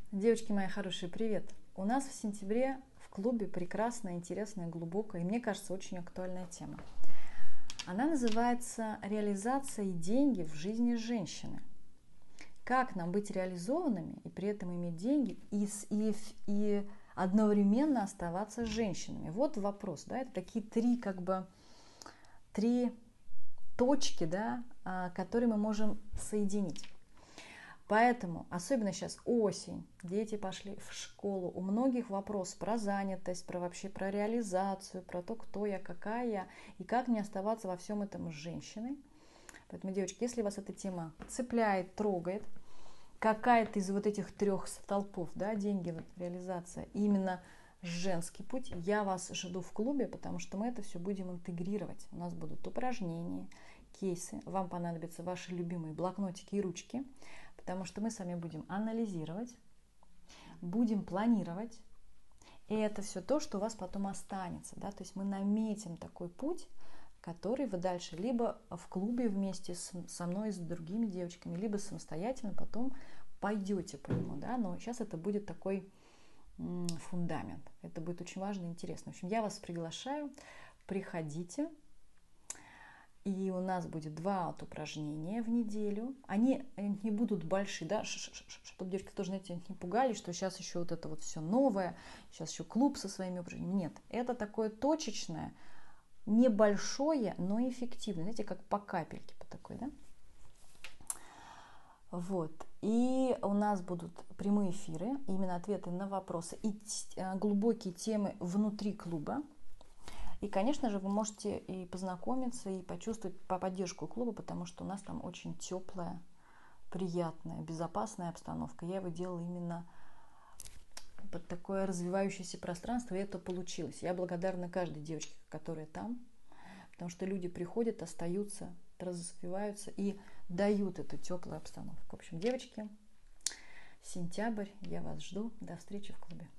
Девочки мои хорошие, привет! У нас в сентябре в клубе прекрасная, интересная, глубокая и, мне кажется, очень актуальная тема. Она называется «Реализация и деньги в жизни женщины». Как нам быть реализованными и при этом иметь деньги и одновременно оставаться женщинами? Вот вопрос, да, это такие три точки, да, которые мы можем соединить. Поэтому, особенно сейчас осень, дети пошли в школу, у многих вопрос про занятость, про реализацию, про то, кто я, какая я, и как мне оставаться во всем этом с женщиной. Поэтому, девочки, если вас эта тема цепляет, трогает, какая-то из вот этих трех столпов, да, деньги, реализация, именно женский путь, я вас жду в клубе, потому что мы это все будем интегрировать. У нас будут упражнения, кейсы, вам понадобятся ваши любимые блокнотики и ручки, потому что мы с вами будем анализировать, будем планировать, и это все то, что у вас потом останется. Да? То есть мы наметим такой путь, который вы дальше либо в клубе вместе со мной и с другими девочками, либо самостоятельно потом пойдете по нему. Да? Но сейчас это будет такой фундамент. Это будет очень важно и интересно. В общем, я вас приглашаю, приходите. И у нас будет 2 упражнения в неделю. Они не будут большие, да, чтобы девочки тоже, знаете, не пугались, что сейчас еще вот это вот все новое, сейчас еще клуб со своими упражнениями. Нет, это такое точечное, небольшое, но эффективное. Знаете, как по капельке, по такой, да? Вот. И у нас будут прямые эфиры, именно ответы на вопросы и глубокие темы внутри клуба. И, конечно же, вы можете и познакомиться, и почувствовать поддержку клуба, потому что у нас там очень теплая, приятная, безопасная обстановка. Я его делала именно под такое развивающееся пространство, и это получилось. Я благодарна каждой девочке, которая там, потому что люди приходят, остаются, развиваются и дают эту теплую обстановку. В общем, девочки, сентябрь, я вас жду. До встречи в клубе.